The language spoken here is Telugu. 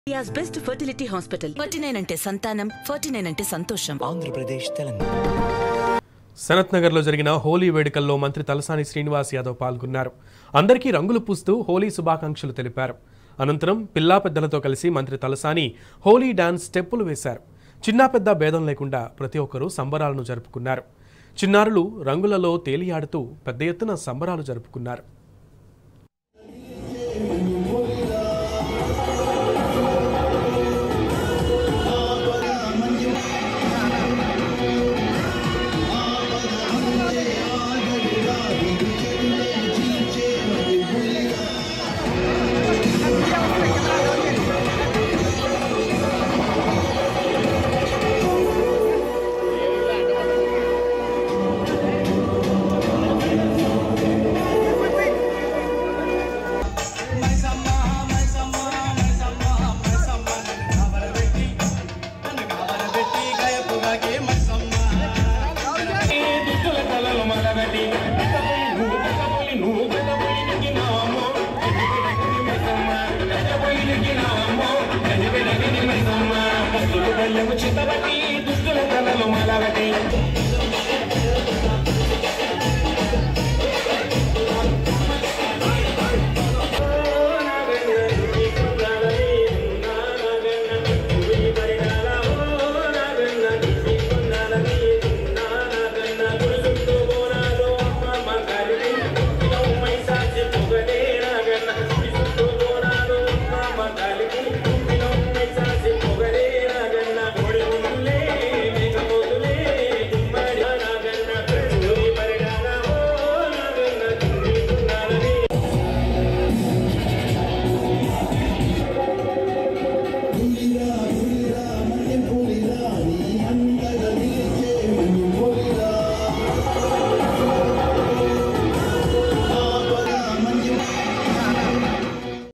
India's best fertility hospital. 49 అంటే సంతానం, 49 అంటే సంతోషం. ఆంధ్రప్రదేశ్, తెలంగాణ. సనత్ నగర్లో జరిగిన హోలీ వేడుకల్లో మంత్రి తలసాని శ్రీనివాస్ యాదవ్ పాల్గొన్నారు. అందరికీ రంగులు పూస్తూ హోలీ శుభాకాంక్షలు తెలిపారు. అనంతరం పిల్లా పెద్దలతో కలిసి మంత్రి తలసాని హోలీ డాన్స్ స్టెప్పులు వేశారు. చిన్న పెద్ద భేదం లేకుండా ప్రతి ఒక్కరూ సంబరాలను జరుపుకున్నారు. చిన్నారులు రంగులలో తేలియాడుతూ పెద్ద ఎత్తున సంబరాలు జరుపుకున్నారు. చిత్తబట్టి దుస్తుల కళలు మలవటి